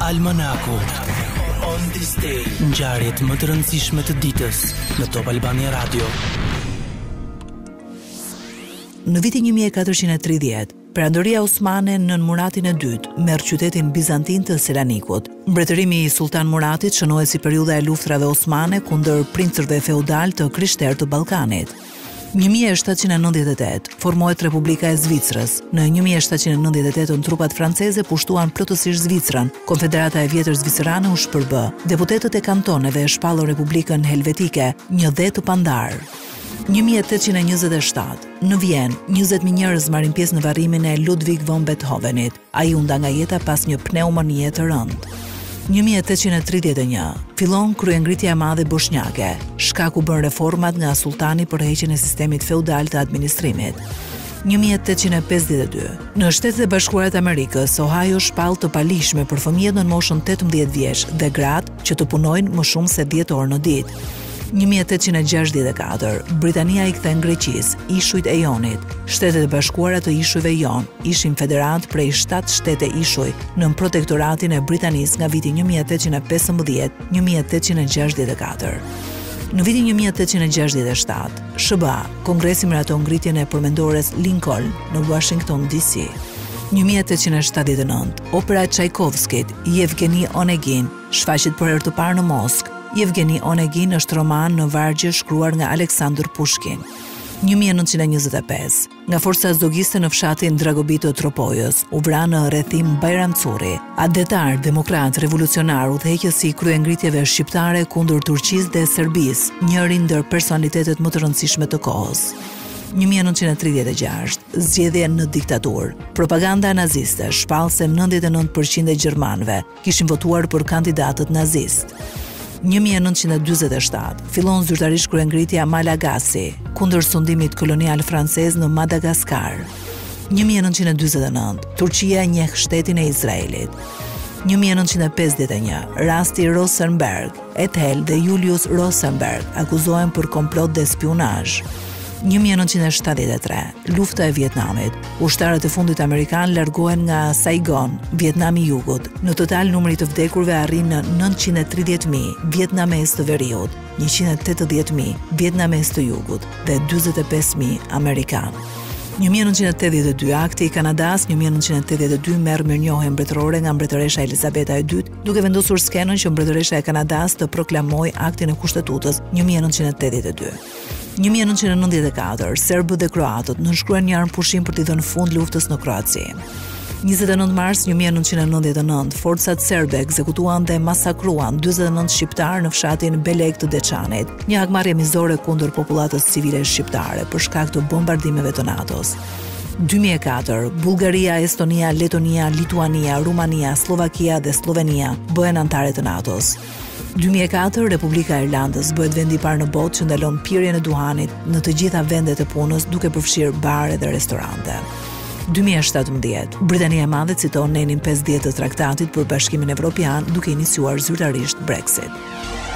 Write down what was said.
Almanaku On This Day, ngjarjet më të rëndësishme të ditës në Top Albania Radio. Në vitin 1430, Perandoria Osmane nën Muratin e dytë merr qytetin bizantin të Selanikut. Mbretërimi i Sultan Muratit shënohet si periudha e luftrave osmane kundër princërve feudal të krishterë të Ballkanit. 1798 formohet Republika e Zvicrës. Në 1798 trupat franceze pushtuan plotësisht Zvicrën. Konfederata e vjetër zvicerane u shpërbë. Deputetët e kantoneve e shpallën Republikën Helvetike, një dhe të pandar. 1827, në Vjenë, 20.000 njerëz marrin pjesë në varrimin e Ludwig von Beethovenit. Ai u nda nga jeta pas një pneumonie të rëndë. 1831, fillon kryengritja e madhe bosnjake. Shkaku bën reformat nga sultani për heqjen e sistemit feudal të administrimit. 1852, në Shtetet e Bashkuara të Amerikës, Ohio shpall të palishme për fëmijët në moshën 18 vjeç dhe gratë që të punojnë më shumë se 10 orë në ditë. 1864, Britania i kthen Greqisë ishujt e Jonit. Shtetet e Bashkuara të ishujve Jon ishin federat prej 7 shtete ishuj nën protektoratin e Britanisë nga viti 1815-1864. Në vitin 1867, SBA, Kongresi miraton ngritjen e përmendores Lincoln në Washington DC. 1879, opera e Tchaikovskit, Yevgeni Onegin, shfaqet për herë të parë në Moskë. Yevgeni Onegin është roman në vargje shkruar nga Aleksandr Pushkin. 1925, nga forca zogiste në fshatin Dragobit të Tropojës, u vra në rrethim Bajram Curi, adetar, demokrat, revolucionar, udhëheqës i kryengritjeve shqiptare kundër Turqisë dhe Serbisë, njëri ndër personalitetet më të rëndësishme të kohës. 1936, zgjedhje në diktaturë. Propaganda naziste shpall se 99% e gjermanëve kishin votuar për kandidatët nazist. 1947, fillon zyrtarisht kryengritja Malagasi kundër sundimit kolonial francez në Madagaskar. 1949, Turqia njeh shtetin e Izraelit. 1951, rasti Rosenberg, Ethel dhe Julius Rosenberg akuzohen për komplot dhe spionazh. 1973, lufta e Vietnamit. Ushtarët e fundit amerikan largohen nga Saigon, Vietnami i Jugut. Në total numri të vdekurve arrin në 930.000 vietnamez të veriut, 180.000 vietnamez të Jugut dhe 45.000 amerikan. 1982, akti i Kanadas 1982 merr mirënjohje mbretërore nga mbretëresha Elizabeta e II, duke vendosur skenën që mbretëresha e Kanadas të proklamojë aktin e Kushtetutës 1982. 1994, serbët dhe kroatët nënshkruan një armë pushim për t'i dhënë fund luftës në Kroaci. 29 mars 1999, forcat serbe ekzekutuan dhe masakruan 49 shqiptarë në fshatin Beleg të Deçanit, një hakmarrje mizore kundër popullatës civile shqiptare për shkak të bombardimeve të NATO-s. 2004, Bullgaria, Estonia, Letonia, Lituania, Rumania, Slovakia dhe Slovenia bëhen anëtare të NATO-s. 2004, Republika e Irlandës bëhet vendi i parë në botë që ndalon pirjen e duhanit në të gjitha vendet e punës, duke përfshirë bare dhe restorante. 2017, Britania e Madhe citon nenin 50 të traktatit për Bashkimin Evropian, duke iniciuar zyrtarisht Brexit.